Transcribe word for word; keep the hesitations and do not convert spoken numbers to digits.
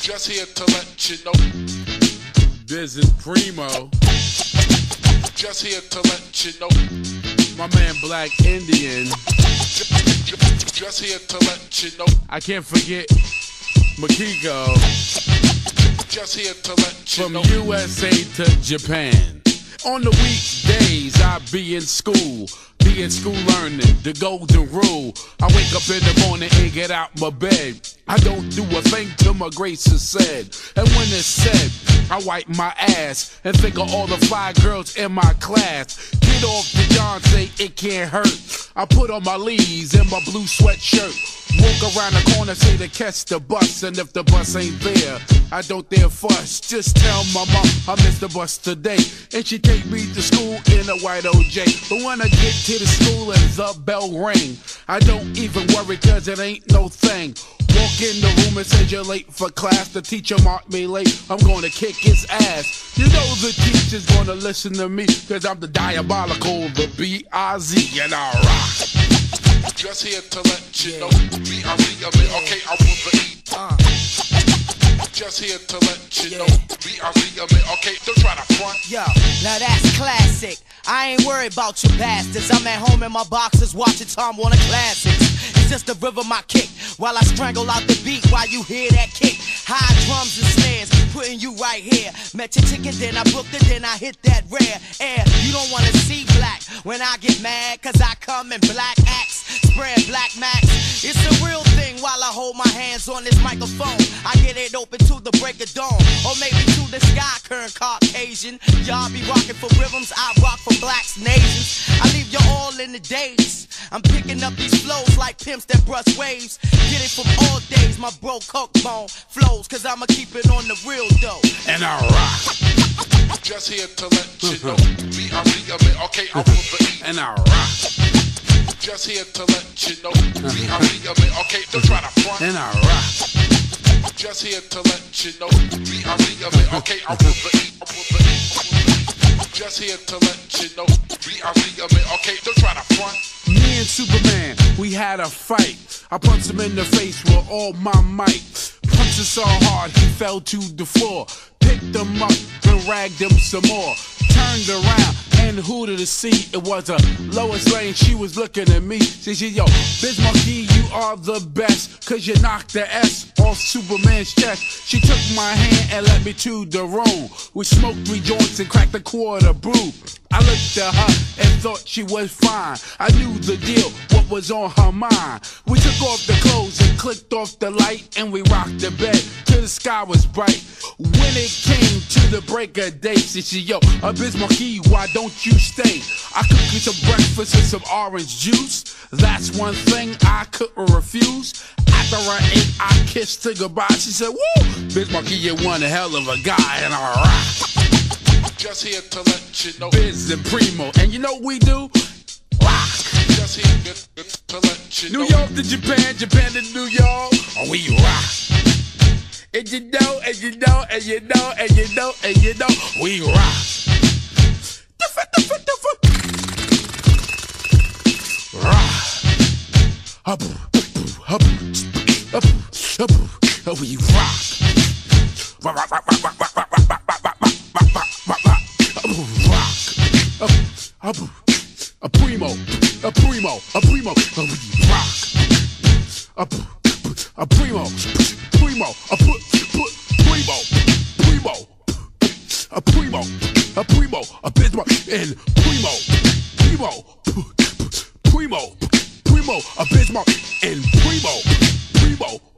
Just here to let you know. Biz is Primo. Just here to let you know. My man Black Indian. Just, just here to let you know. I can't forget Makigo. Just here to let you From know. U S A to Japan. On the weekdays I be in school. Be in school learning the golden rule. I wake up in the morning and get out my bed. I don't do a thing till my grace is said. And when it's said, I wipe my ass and think of all the fly girls in my class. Get off the John, say it can't hurt. I put on my leaves and my blue sweatshirt. Walk around the corner, say to catch the bus. And if the bus ain't there, I don't dare fuss. Just tell my mom I missed the bus today. And she take me to school in a white O J. But when I get to the school and the bell ring, I don't even worry cause it ain't no thing. Walk in the room and says you're late for class. The teacher marked me late, I'm gonna kick his ass. You know the teacher's gonna listen to me, cause I'm the diabolical, the B I Z, and I rock. Just here to let you know. B I Z, I mean, okay, I will the E. Uh. Just here to let you know. B I Z, I mean, okay, don't try to front. Yo, now that's classic. I ain't worried about you bastards. I'm at home in my boxes watching Tom Warner classics. It's just the rhythm I kick while I strangle out the beat while you hear that kick. High drums and snares, putting you right here. Met your ticket, then I booked it, then I hit that rare air. You don't wanna see black when I get mad, cause I come in black acts, spread black max. It's a real thing while I hold my hands on this microphone. I get it open to the break of dawn, or maybe to the sky, current Caucasian. Y'all be rocking for rhythms, I rock for blacks and Asians. I leave you all in the days. I'm picking up these flows like pimps that brush waves. Get it from all days, my bro coke bone flows, cause I'ma keep it on the real though. And I rock. Just here to let you know. B I Z, I mean, okay, I will the E. And I rock. Just here to let you know. B I Z, I mean, okay, don't try to front. And I rock. Just here to let you know. B I Z, I mean, okay, I will the E. I will the E. Just here to let you know. B I Z, I mean, okay, don't try to front. Me and Superman, we had a fight. I punched him in the face with all my might. Punched him so hard he fell to the floor. Picked him up and ragged him some more. Turned around and who to see? It was a Lois Lane, she was looking at me. She said, yo, Biz Markie, you are the best, cause you knocked the S off Superman's chest. She took my hand and led me to the room. We smoked three joints and cracked a quarter brew. I looked at her and thought she was fine. I knew the deal, what was on her mind. We took off the clothes and clicked off the light, and we rocked the bed till the sky was bright. When it came to the break of day, she said, yo, a Biz Markie, why don't you stay? I cooked you some breakfast and some orange juice. That's one thing I couldn't refuse. After I ate, I kissed her goodbye. She said, woo, Biz Markie, you one hell of a guy, and I rock. Just here to let you know. Biz and Primo, and you know what we do? Rock. Just here to let you know. New York to Japan, Japan to New York, oh, we rock. And you know, and you know, and you know, and you know, and you know, we rock. Rock. Up, up, up, up, up, we rock. Rock, rock, rock, rock, rock, rock, rock, rock, rock, rock, rock, rock, rock, rock. Up, up, a Primo, a Primo, a Primo, we rock. Up, a Primo, Primo, a put, put, Primo, Primo, a Primo, a Primo, a Biz Markie, and Primo, Primo, Primo, Primo, a Biz Markie, and Primo, Primo.